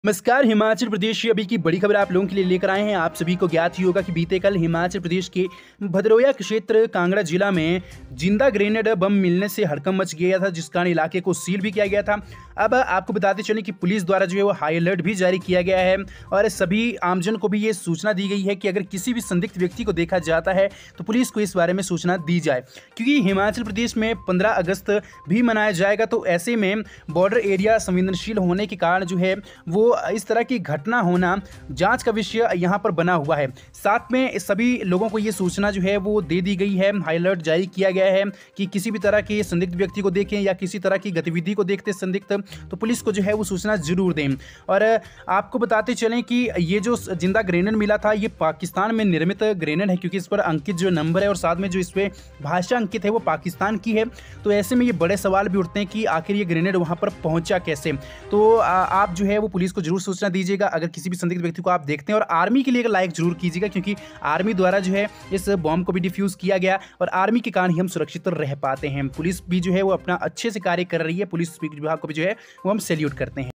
नमस्कार। हिमाचल प्रदेश की अभी की बड़ी खबर आप लोगों के लिए लेकर आए हैं। आप सभी को ज्ञात ही होगा कि बीते कल हिमाचल प्रदेश के भदरोया क्षेत्र कांगड़ा जिला में जिंदा ग्रेनेड बम मिलने से हड़कंप मच गया था, जिस कारण इलाके को सील भी किया गया था। अब आपको बताते चलें कि पुलिस द्वारा जो है वो हाई अलर्ट भी जारी किया गया है और सभी आमजन को भी ये सूचना दी गई है कि अगर किसी भी संदिग्ध व्यक्ति को देखा जाता है तो पुलिस को इस बारे में सूचना दी जाए, क्योंकि हिमाचल प्रदेश में 15 अगस्त भी मनाया जाएगा। तो ऐसे में बॉर्डर एरिया संवेदनशील होने के कारण जो है वो इस तरह की घटना होना जांच का विषय यहाँ पर बना हुआ है। साथ में सभी लोगों को ये सूचना जो है वो दे दी गई है, हाई अलर्ट जारी किया गया है कि किसी भी तरह के संदिग्ध व्यक्ति को देखें या किसी तरह की गतिविधि को देखते संदिग्ध तो पुलिस को जो है वो सूचना जरूर दें। और आपको बताते चलें कि ये जो जिंदा ग्रेनेड मिला था ये पाकिस्तान में निर्मित ग्रेनेड है, क्योंकि इस पर अंकित जो नंबर है और साथ में जो इस पर भाषा अंकित है वो पाकिस्तान की है। तो ऐसे में ये बड़े सवाल भी उठते हैं कि आखिर ये ग्रेनेड वहाँ पर पहुँचा कैसे। तो आप जो है वो पुलिस को जरूर सूचना दीजिएगा अगर किसी भी संदिग्ध व्यक्ति को आप देखते हैं। और आर्मी के लिए एक लाइक जरूर कीजिएगा, क्योंकि आर्मी द्वारा जो है इस बॉम्ब को भी डिफ्यूज किया गया और आर्मी के कारण ही हम सुरक्षित रह पाते हैं। पुलिस भी जो है वो अपना अच्छे से कार्य कर रही है। पुलिस विभाग को भी जो है वो हम सैल्यूट करते हैं।